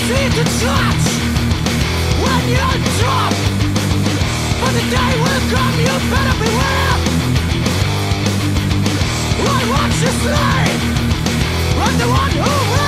easy to judge when you're drunk, but the day will come, you better beware. I watch you slay, I'm the one who will.